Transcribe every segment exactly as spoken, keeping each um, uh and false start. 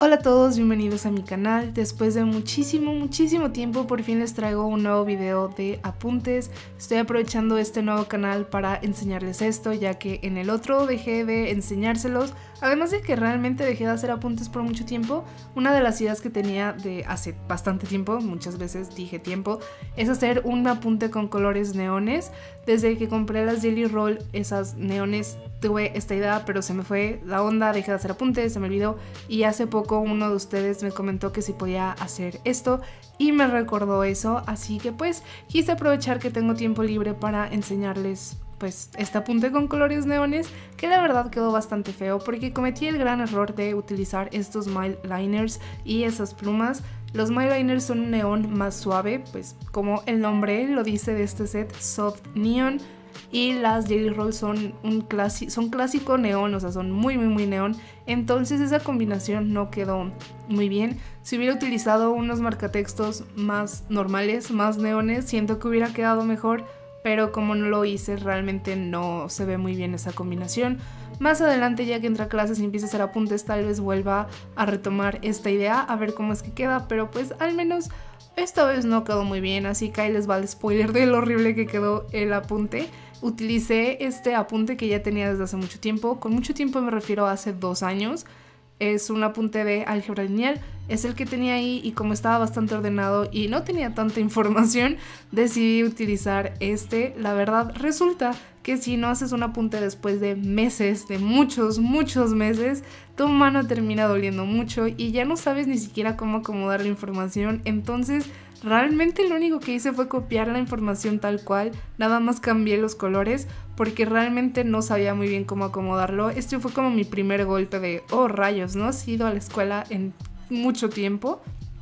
Hola a todos, bienvenidos a mi canal. Después de muchísimo, muchísimo tiempo por fin les traigo un nuevo video de apuntes. Estoy aprovechando este nuevo canal para enseñarles esto, ya que en el otro dejé de enseñárselos. Además de que realmente dejé de hacer apuntes por mucho tiempo, una de las ideas que tenía de hace bastante tiempo, muchas veces dije tiempo, es hacer un apunte con colores neones. Desde que compré las Jelly Roll, esas neones, tuve esta idea, pero se me fue la onda, dejé de hacer apuntes, se me olvidó, y hace poco uno de ustedes me comentó que si podía hacer esto y me recordó eso, así que pues quise aprovechar que tengo tiempo libre para enseñarles pues este apunte con colores neones, que la verdad quedó bastante feo porque cometí el gran error de utilizar estos Mile Liners y esas plumas. Los Mile Liners son un neón más suave, pues como el nombre lo dice de este set, Soft Neon. Y las Jelly Roll son un clásico, son clásico neón, o sea, son muy muy muy neón. Entonces esa combinación no quedó muy bien. Si hubiera utilizado unos marcatextos más normales, más neones, siento que hubiera quedado mejor. Pero como no lo hice, realmente no se ve muy bien esa combinación. Más adelante, ya que entre a clases y empiece a hacer apuntes, tal vez vuelva a retomar esta idea, a ver cómo es que queda. Pero pues al menos esta vez no quedó muy bien, así que ahí les va el spoiler de lo horrible que quedó el apunte. Utilicé este apunte que ya tenía desde hace mucho tiempo. Con mucho tiempo me refiero a hace dos años. Es un apunte de álgebra lineal, es el que tenía ahí, y como estaba bastante ordenado y no tenía tanta información, decidí utilizar este. La verdad resulta que si no haces un apunte después de meses, de muchos, muchos meses, tu mano termina doliendo mucho y ya no sabes ni siquiera cómo acomodar la información. Entonces realmente lo único que hice fue copiar la información tal cual, nada más cambié los colores porque realmente no sabía muy bien cómo acomodarlo. Este fue como mi primer golpe de, oh rayos, no he ido a la escuela en mucho tiempo.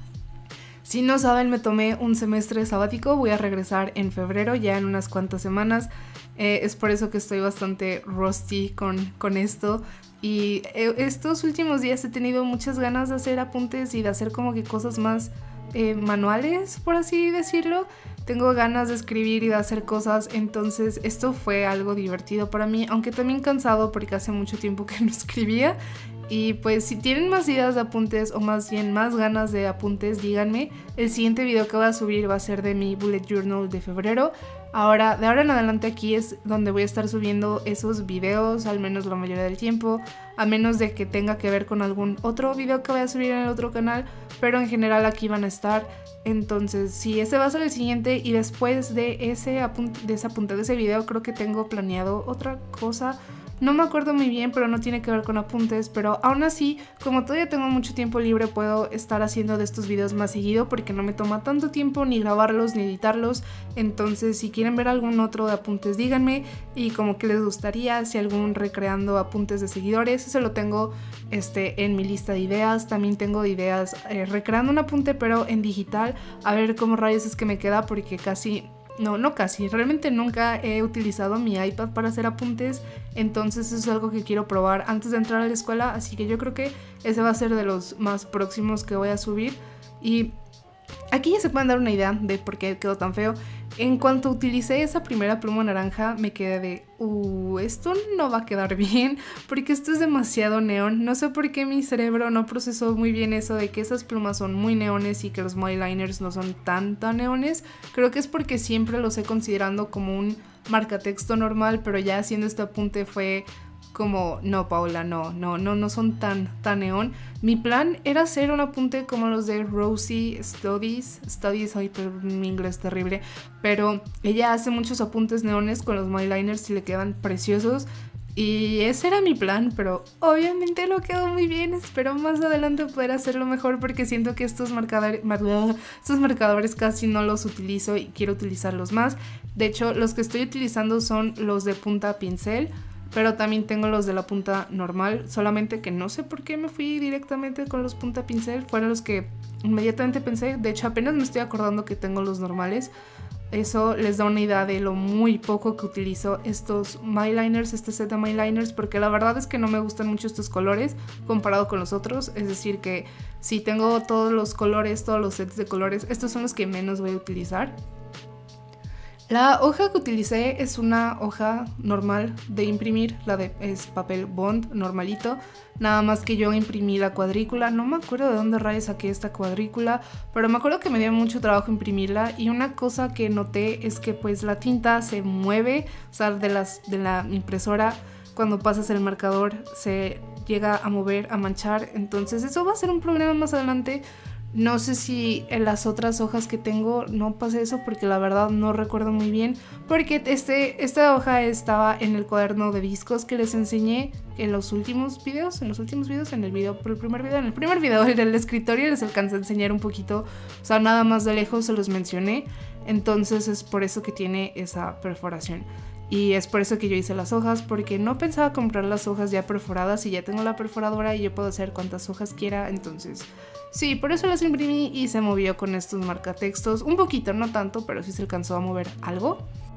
Si no saben, me tomé un semestre sabático, voy a regresar en febrero, ya en unas cuantas semanas. Eh, es por eso que estoy bastante rusty con, con esto. Y eh, estos últimos días he tenido muchas ganas de hacer apuntes y de hacer como que cosas más eh, manuales, por así decirlo. Tengo ganas de escribir y de hacer cosas, entonces esto fue algo divertido para mí, aunque también cansado porque hace mucho tiempo que no escribía. Y pues si tienen más ideas de apuntes o más bien más ganas de apuntes, díganme. El siguiente video que voy a subir va a ser de mi bullet journal de febrero. Ahora, de ahora en adelante aquí es donde voy a estar subiendo esos videos, al menos la mayoría del tiempo, a menos de que tenga que ver con algún otro video que voy a subir en el otro canal, pero en general aquí van a estar. Entonces sí, ese va a ser el siguiente, y después de ese apunte, de ese apunte de ese video, creo que tengo planeado otra cosa. No me acuerdo muy bien, pero no tiene que ver con apuntes, pero aún así, como todavía tengo mucho tiempo libre, puedo estar haciendo de estos videos más seguido porque no me toma tanto tiempo ni grabarlos ni editarlos. Entonces si quieren ver algún otro de apuntes, díganme, y como que les gustaría, si algún recreando apuntes de seguidores, eso lo tengo este, en mi lista de ideas. También tengo de ideas eh, recreando un apunte pero en digital, a ver cómo rayos es que me queda, porque casi... No, no casi, realmente nunca he utilizado mi iPad para hacer apuntes, entonces eso es algo que quiero probar antes de entrar a la escuela, así que yo creo que ese va a ser de los más próximos que voy a subir. Y aquí ya se pueden dar una idea de por qué quedó tan feo. En cuanto utilicé esa primera pluma naranja, me quedé de, uh, esto no va a quedar bien, porque esto es demasiado neón. No sé por qué mi cerebro no procesó muy bien eso de que esas plumas son muy neones y que los Mile Liners no son tan tan neones. Creo que es porque siempre los he considerando como un marcatexto normal, pero ya haciendo este apunte fue como, no Paula, no, no, no, no son tan, tan neón. Mi plan era hacer un apunte como los de Rosie Studies, Studies, ay, pero mi inglés es terrible, pero ella hace muchos apuntes neones con los Mile Liners y le quedan preciosos. Y ese era mi plan, pero obviamente no quedó muy bien. Espero más adelante poder hacerlo mejor porque siento que estos marcadores, estos marcadores casi no los utilizo y quiero utilizarlos más. De hecho, los que estoy utilizando son los de punta pincel, pero también tengo los de la punta normal, solamente que no sé por qué me fui directamente con los punta pincel, fueron los que inmediatamente pensé. De hecho apenas me estoy acordando que tengo los normales. Eso les da una idea de lo muy poco que utilizo estos Mile Liners, este set de Mile Liners, porque la verdad es que no me gustan mucho estos colores comparado con los otros. Es decir que si tengo todos los colores, todos los sets de colores, estos son los que menos voy a utilizar. La hoja que utilicé es una hoja normal de imprimir, la de es papel bond normalito, nada más que yo imprimí la cuadrícula. No me acuerdo de dónde rayos saqué esta cuadrícula, pero me acuerdo que me dio mucho trabajo imprimirla, y una cosa que noté es que pues la tinta se mueve, o sea, de, las, de la impresora cuando pasas el marcador se llega a mover, a manchar, entonces eso va a ser un problema más adelante. No sé si en las otras hojas que tengo no pase eso, porque la verdad no recuerdo muy bien, porque este, esta hoja estaba en el cuaderno de discos que les enseñé en los últimos videos, en los últimos videos, en el video, por el primer video, en el primer video, el del escritorio, les alcancé a enseñar un poquito, o sea, nada más de lejos se los mencioné, entonces es por eso que tiene esa perforación. Y es por eso que yo hice las hojas, porque no pensaba comprar las hojas ya perforadas y ya tengo la perforadora y yo puedo hacer cuantas hojas quiera, entonces sí, por eso las imprimí y se movió con estos marcatextos, un poquito, no tanto, pero sí se alcanzó a mover algo.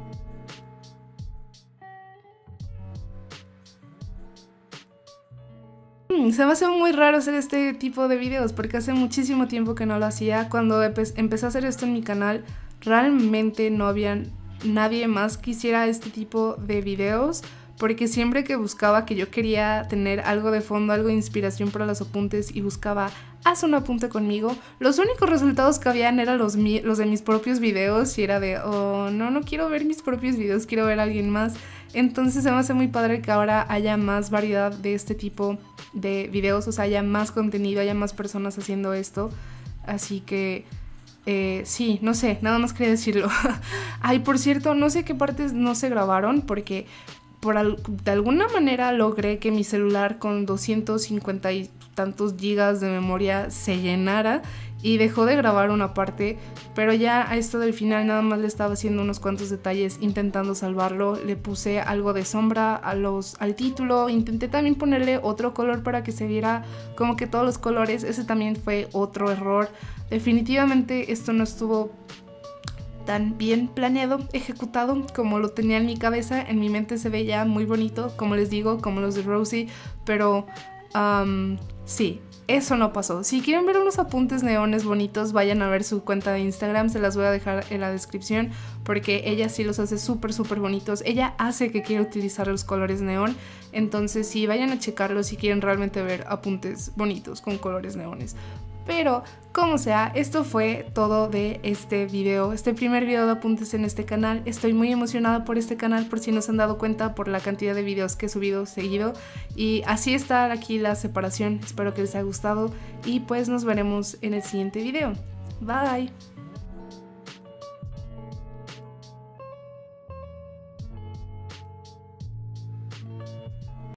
Se me hace muy raro hacer este tipo de videos porque hace muchísimo tiempo que no lo hacía. Cuando empecé a hacer esto en mi canal, realmente no había nadie más que hiciera este tipo de videos, porque siempre que buscaba que yo quería tener algo de fondo, algo de inspiración para los apuntes y buscaba haz un apunte conmigo, los únicos resultados que habían eran los, los de mis propios videos y era de oh no, no quiero ver mis propios videos, quiero ver a alguien más. Entonces se me hace muy padre que ahora haya más variedad de este tipo de videos, o sea, haya más contenido, haya más personas haciendo esto, así que Eh, sí, no sé, nada más quería decirlo. Ay, por cierto, no sé qué partes no se grabaron porque por al de alguna manera logré que mi celular con doscientos cincuenta y tantos gigas de memoria se llenara y dejó de grabar una parte, pero ya a esto del final nada más le estaba haciendo unos cuantos detalles intentando salvarlo. Le puse algo de sombra a los, al título, intenté también ponerle otro color para que se viera como que todos los colores, ese también fue otro error. Definitivamente esto no estuvo tan bien planeado, ejecutado como lo tenía en mi cabeza. En mi mente se veía muy bonito, como les digo, como los de Rosie, pero um, sí, eso no pasó. Si quieren ver unos apuntes neones bonitos, vayan a ver su cuenta de Instagram, se las voy a dejar en la descripción porque ella sí los hace súper súper bonitos. Ella hace que quiera utilizar los colores neón, entonces sí, vayan a checarlo si quieren realmente ver apuntes bonitos con colores neones. Pero como sea, esto fue todo de este video, este primer video de apuntes en este canal. Estoy muy emocionada por este canal, por si no se han dado cuenta por la cantidad de videos que he subido seguido. Y así está aquí la separación, espero que les haya gustado y pues nos veremos en el siguiente video. Bye.